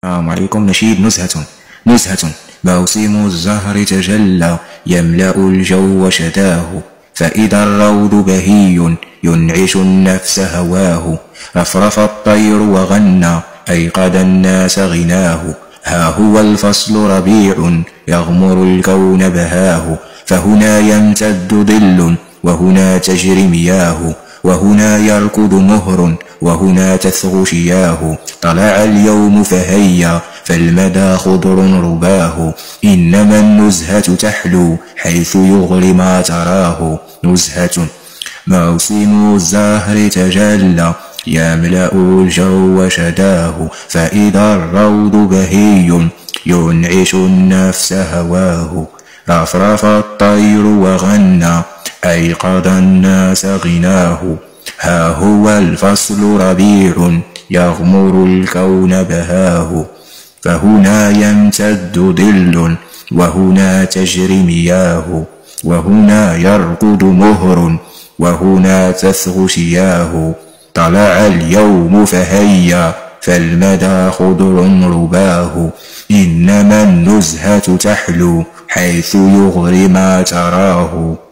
السلام عليكم. نشيد نزهة. موسم الزهر تجلى يملأ الجو شتاه، فإذا الروض بهي ينعش النفس هواه. رفرف الطير وغنى أيقظ الناس غناه، ها هو الفصل ربيع يغمر الكون بهاه. فهنا يمتد ظل وهنا تجري مياه، وهنا يركض مهر وهنا تثغو شياه. طلع اليوم فهيا فالمدى خضر رباه، إنما النزهة تحلو حيث يغري ما تراه. نزهة. موسم الزهر تجلى يملأ الجو شداه، فإذا الروض بهي ينعش النفس هواه. رفرف الطير وغنى أيقظ الناس غناه، ها هو الفصل ربيع يغمر الكون بهاه. فهنا يمتد ظل وهنا تجري مياه، وهنا يرقد مهر وهنا تثغو شياه. طلع اليوم فهيا فالمدى خضر رباه، إنما النزهة تحلو حيث يغري ما تراه.